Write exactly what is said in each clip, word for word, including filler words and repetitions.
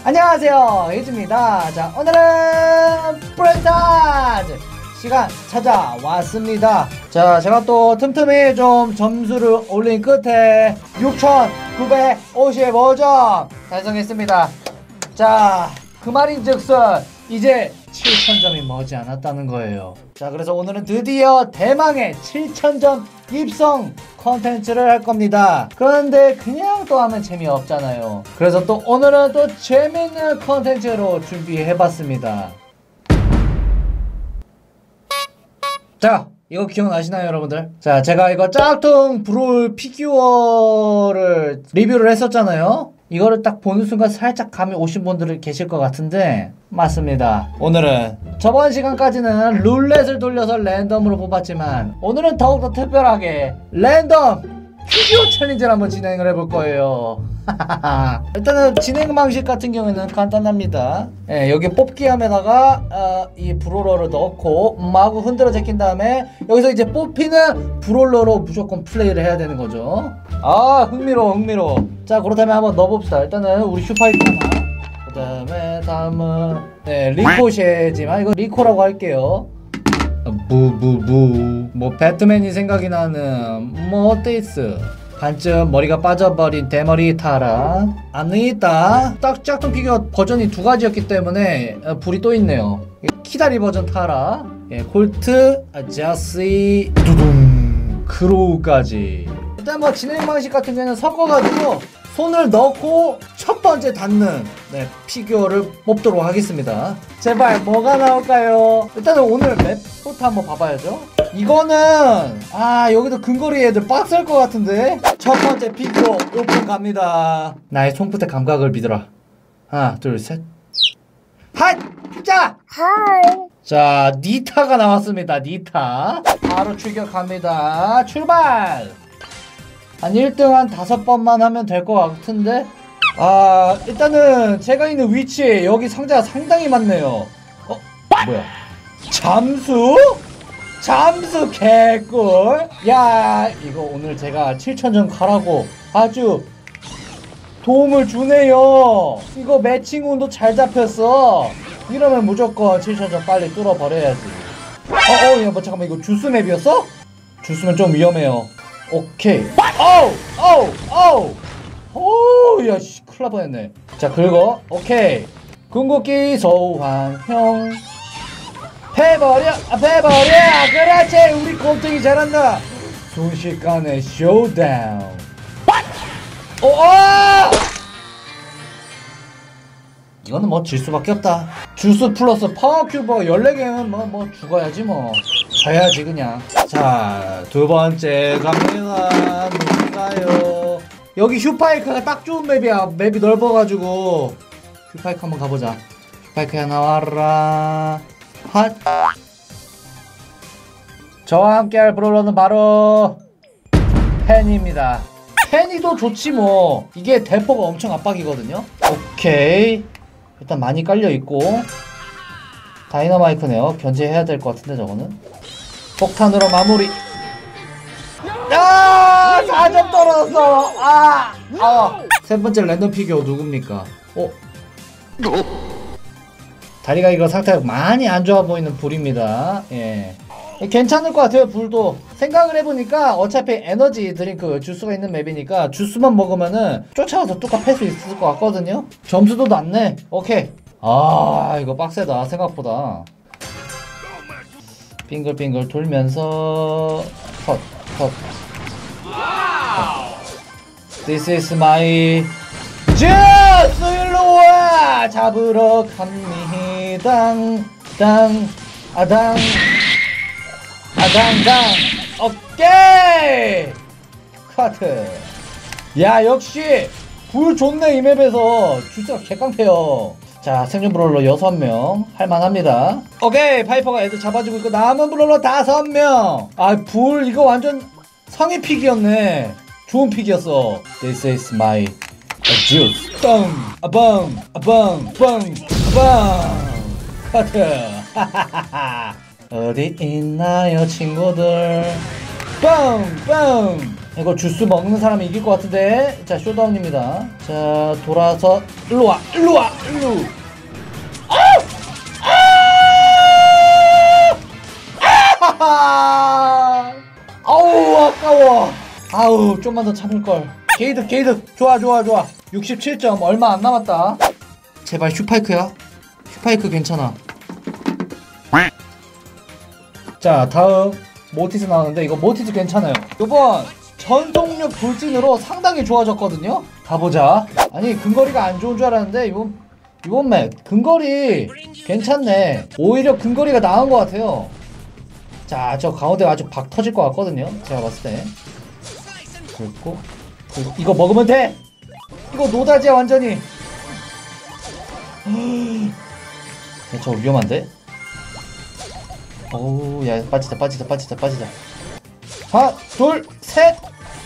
안녕하세요, 혜주입니다. 자, 오늘은 브랜타즈 시간 찾아왔습니다. 자, 제가 또 틈틈이 좀 점수를 올린 끝에 육천구백오십오 점 달성했습니다. 자, 그 말인즉슨 이제 칠천 점이 머지않았다는 거예요. 자, 그래서 오늘은 드디어 대망의 칠천 점 입성 컨텐츠를 할 겁니다. 그런데 그냥 또 하면 재미없잖아요. 그래서 또 오늘은 또 재밌는 컨텐츠로 준비해봤습니다. 자, 이거 기억나시나요, 여러분들? 자, 제가 이거 짝퉁 브롤 피규어를 리뷰를 했었잖아요. 이거를 딱 보는 순간 살짝 감이 오신 분들이 계실 것 같은데 맞습니다. 오늘은 저번 시간까지는 룰렛을 돌려서 랜덤으로 뽑았지만 오늘은 더욱더 특별하게 랜덤 피규어 챌린지를 한번 진행을 해볼 거예요. 일단은 진행 방식 같은 경우에는 간단합니다. 예, 여기 뽑기함에다가 어, 이 브롤러를 넣고 마구 흔들어 제낀 다음에 여기서 이제 뽑히는 브롤러로 무조건 플레이를 해야 되는 거죠. 아, 흥미로워 흥미로워. 자, 그렇다면 한번 넣어봅시다. 일단은 우리 슈파이크 하나, 그 다음에 다음은 네, 리코쉐지만 이거 리코라고 할게요. 부부부 뭐 배트맨이 생각이 나는 뭐 데이스 반쯤 머리가 빠져버린 대머리 타라 아니다. 딱 짝퉁 피규어 버전이 두 가지였기 때문에 어, 불이 또 있네요. 키다리 버전 타라, 예, 콜트 아자시 두둥 크로우까지. 일단 뭐 진행 방식 같은 경우에는 섞어가지고 손을 넣고 첫 번째 닿는 네, 피규어를 뽑도록 하겠습니다. 제발 뭐가 나올까요? 일단은 오늘 맵부터 한번 봐봐야죠. 이거는 아, 여기도 근거리 애들 빡셀 것 같은데. 첫 번째 피규어 오픈 갑니다. 나의 손끝의 감각을 믿어라. 하나 둘 셋 핫! 자! 하이! 자, 니타가 나왔습니다. 니타 바로 출격합니다. 출발! 한 일 등 한 다섯 번만 하면 될 것 같은데. 아, 일단은 제가 있는 위치에 여기 상자가 상당히 많네요. 어? 뭐야? 잠수? 잠수 개꿀. 야, 이거 오늘 제가 칠천 점 가라고 아주 도움을 주네요. 이거 매칭 운도 잘 잡혔어. 이러면 무조건 칠천 점 빨리 뚫어버려야지. 어, 어, 야, 뭐 잠깐만, 이거 주스 맵이었어? 주스면 좀 위험해요. 오케이. 어우! 어우! 어우! 오우! 야, 씨, 큰일 날 뻔했네. 자, 긁어. 오케이. 궁극기 소환형. 패버려! 아, 패버려! 그렇지! 우리 곰탱이 잘한다! 순식간에 쇼다운. 오! 어! 이거는 뭐 질 수밖에 없다. 주스 플러스 파워 큐버 열네 개는 뭐, 뭐 죽어야지 뭐. 져야지 그냥. 자, 두 번째 갑니다. 누군가요? 여기 슈파이크가 딱 좋은 맵이야. 맵이 넓어가지고 슈파이크 한번 가보자. 슈파이크야 나와라. 핫. 저와 함께할 브롤러는 바로 펜입니다. 펜이도 좋지 뭐. 이게 대포가 엄청 압박이거든요. 오케이. 일단 많이 깔려있고 다이너마이크네요. 견제해야 될 것 같은데 저거는. 폭탄으로 마무리. 야! 사 점 떨어졌어. 아! 아! 세 번째 랜덤 피규어 누굽니까? 어? 다리가 이거 상태가 많이 안 좋아 보이는 불입니다. 예. 괜찮을 것 같아요, 불도. 생각을 해보니까 어차피 에너지 드링크 주스가 있는 맵이니까 주스만 먹으면은 쫓아가서 뚜까 팰 수 있을 것 같거든요? 점수도 낮네. 오케이. 아, 이거 빡세다, 생각보다. 빙글빙글 돌면서 컷, 컷. This is my 주스! 일로 와! 잡으러 갑니다. 당, 아당. 아당당. 오케이. 카트. 야, 역시 불 좋네. 이 맵에서 주스가 개깡패요. 자, 생존 브롤러 여섯 명 할만합니다. 오케이. 파이퍼가 애들 잡아주고 있고 남은 브롤러 다섯 명. 아, 불 이거 완전 상위 픽이었네. 좋은 픽이었어. This is my juice. 뻥 아뻥 아뻥 뻥 아뻥. 카트. 하하하하. 어디 있나요 친구들. 뻥! 뻥! 이거 주스 먹는 사람이 이길 것 같은데. 자, 쇼다운입니다. 자, 돌아서 일로와 일로와 일로. 아! 아! 아! 아우 아까워. 아우 좀만 더 참을걸. 게이드 게이드 좋아 좋아 좋아. 육십칠 점 얼마 안 남았다. 제발 슈파이크야. 슈파이크 괜찮아. 자, 다음 모티스 나오는데 이거 모티스 괜찮아요. 요번 전속력 돌진으로 상당히 좋아졌거든요. 가보자. 아니 근거리가 안 좋은 줄 알았는데 이번 이번 맵 근거리 괜찮네. 오히려 근거리가 나은 것 같아요. 자, 저 가운데 아주 박 터질 것 같거든요. 제가 봤을 때. 그리고 이거 먹으면 돼. 이거 노다지야 완전히. 야, 저 위험한데? 어우, 야, 빠지자, 빠지자, 빠지자, 빠지자. 하나, 둘, 셋!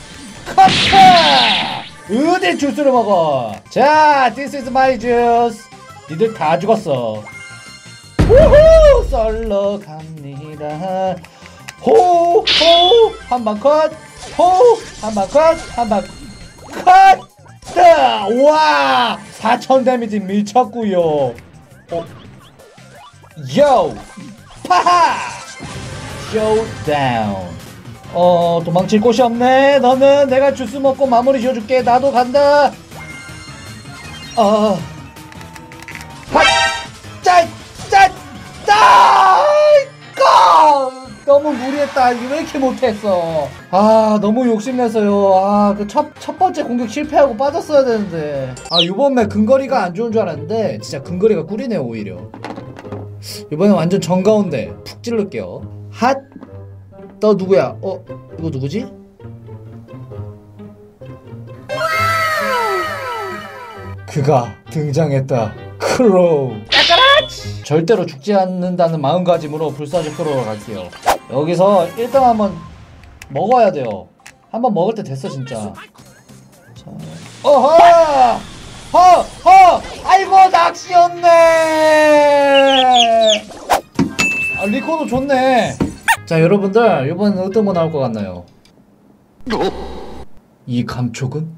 커트! 어디 주스를 먹어? 자, this is my juice. 니들 다 죽었어. 우후! 썰러 갑니다. 호! 호! 한방 컷! 호! 한방 컷! 한방 컷! 와! 사천 데미지 미쳤구요. 어? 요! 파하! 쇼다운. 어, 도망칠 곳이 없네. 너는 내가 주스 먹고 마무리 지어줄게. 나도 간다. 어. 핫! 짠! 짠! 짠! 너무 무리했다. 이거 왜 이렇게 못했어? 아, 너무 욕심내서요. 아, 그 첫, 첫 번째 공격 실패하고 빠졌어야 되는데. 아, 요번 매 근거리가 안 좋은 줄 알았는데, 진짜 근거리가 꿀이네요, 오히려. 이번엔 완전 정가운데 푹 찌를게요. 핫! 너 누구야? 어? 이거 누구지? 그가 등장했다. 크로우. 절대로 죽지 않는다는 마음가짐으로 불사조 크로우로 갈게요. 여기서 일 등 한번 먹어야 돼요. 한번 먹을 때 됐어 진짜. 자. 어허! 허! 허! 아이고 낚시였네. 아, 리코도 좋네. 자, 여러분들 이번엔 어떤 거 나올 것 같나요? 이 감촉은?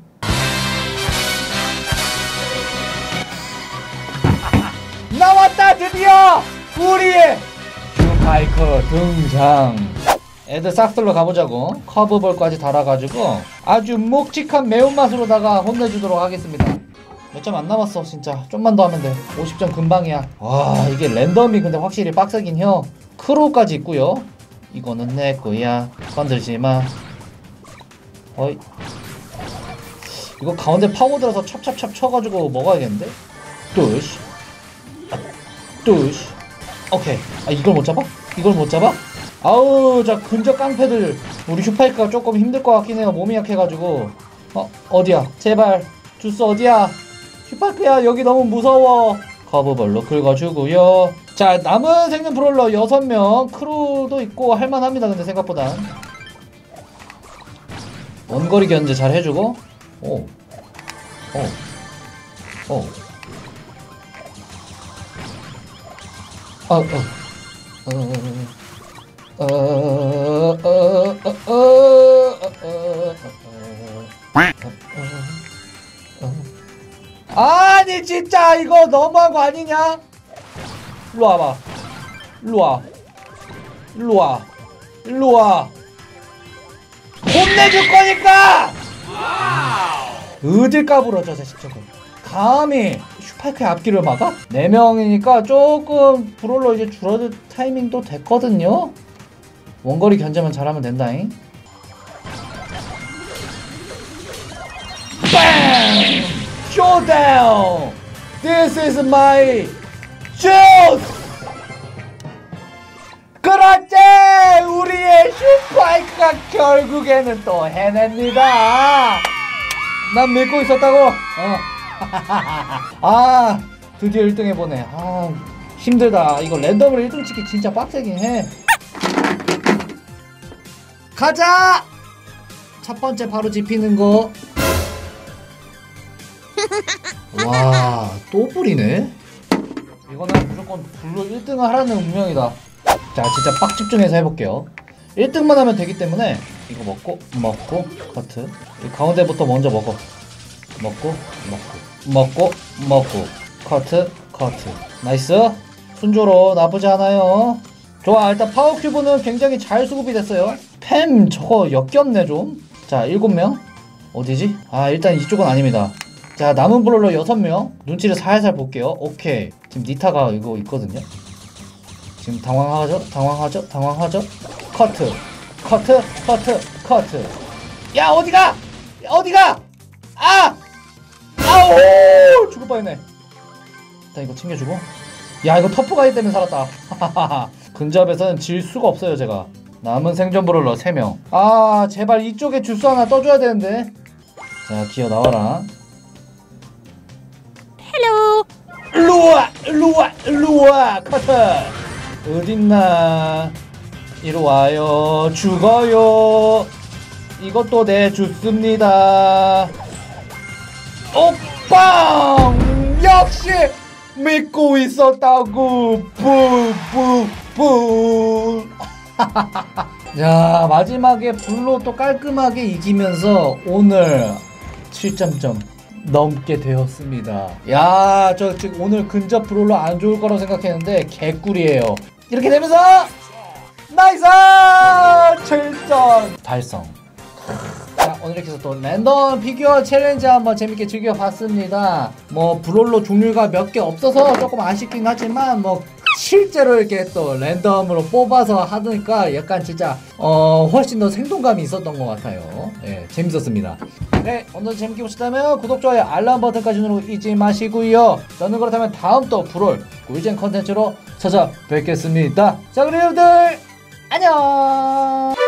나왔다 드디어! 우리의 슈파이크 등장. 애들 싹쓸러 가보자고. 커브볼까지 달아가지고 아주 묵직한 매운맛으로다가 혼내주도록 하겠습니다. 몇 점 안 남았어 진짜. 좀만 더 하면 돼. 오십 점 금방이야. 와, 이게 랜덤이 근데 확실히 빡세긴 혀. 크로우까지 있고요. 이거는 내 거야. 건들지마. 어이. 이거 가운데 파고들어서 찹찹찹 쳐가지고 먹어야겠는데? 뚜시. 아, 뚜시. 오케이. 아, 이걸 못 잡아? 이걸 못 잡아? 아우, 자 근접 깡패들 우리 슈파이크가 조금 힘들 것 같긴 해요. 몸이 약해가지고. 어, 어디야? 제발 주스 어디야? 슈파이크야, 여기 너무 무서워. 커브볼로 긁어주고요. 자, 남은 생존 브롤러 여섯 명. 크루도 있고 할만합니다. 근데 생각보다 원거리 견제 잘 해주고. 오, 오, 오. 아, 어, 어, 어, 어, 어, 어, 어, 어. 아니 진짜 이거 너무한 거 아니냐? 일로 와봐. 일로 와. 일로 와. 일로 와. 혼내줄 거니까. 어딜 까불어 저 자식 저거. 감히 슈파이크의 앞길을 막아? 네 명이니까 조금 브롤러 이제 줄어들 타이밍도 됐거든요. 원거리 견제만 잘하면 된다잉. 빵! 쇼다운! This is my juice! 그렇지! 우리의 슈파이크가 결국에는 또 해냅니다. 난 믿고 있었다고. 어. 아, 드디어 일 등 해보네. 아, 힘들다. 이거 랜덤으로 일 등 찍기 진짜 빡세긴 해. 가자! 첫 번째 바로 집히는 거. 와, 또 불이네. 이거는 무조건 불로 일 등을 하라는 운명이다. 자, 진짜 빡 집중해서 해볼게요. 일 등만 하면 되기 때문에 이거 먹고 먹고 커트. 이 가운데부터 먼저 먹어. 먹고 먹고 먹고 먹고 커트 커트. 나이스. 순조로 나쁘지 않아요. 좋아. 일단 파워 큐브는 굉장히 잘 수급이 됐어요. 팸 저거 역겹네 좀. 자, 일곱 명 어디지? 아, 일단 이쪽은 아닙니다. 자, 남은 브롤러 여섯 명. 눈치를 살살 볼게요. 오케이. 지금 니타가 이거 있거든요. 지금 당황하죠? 당황하죠? 당황하죠? 커트 커트 커트 커트. 야, 어디가? 어디가? 아! 아오! 죽을 뻔했네. 일단 이거 챙겨주고. 야, 이거 터프가이 때문에 살았다. 근접에서는 질 수가 없어요 제가. 남은 생존 브롤러 세 명. 아, 제발 이쪽에 주스 하나 떠줘야 되는데. 자, 기어 나와라. 헬로. 일로와 일로와 일로와. 커트. 어딨나. 이리와요. 죽어요. 이것도 내 주스입니다. 오빵! 역시 믿고 있었다고. 뿌뿌뿌. 자, 마지막에 불로 또 깔끔하게 이기면서 오늘 칠 점 점 넘게 되었습니다. 야, 저 지금 오늘 근접 브롤러 안 좋을 거라고 생각했는데 개꿀이에요. 이렇게 되면서 나이스! 칠 점 달성. 자, 오늘 이렇게 해서 또 랜덤 피규어 챌린지 한번 재밌게 즐겨봤습니다. 뭐 브롤러 종류가 몇 개 없어서 조금 아쉽긴 하지만 뭐 실제로 이렇게 또 랜덤으로 뽑아서 하니까 약간 진짜 어 훨씬 더 생동감이 있었던 것 같아요. 예, 재밌었습니다. 네, 오늘 재밌게 보셨다면 구독, 좋아요, 알람 버튼까지 누르고 잊지 마시고요. 저는 그렇다면 다음 또 브롤 꿀잼 컨텐츠로 찾아뵙겠습니다. 자, 그럼 여러분들 안녕.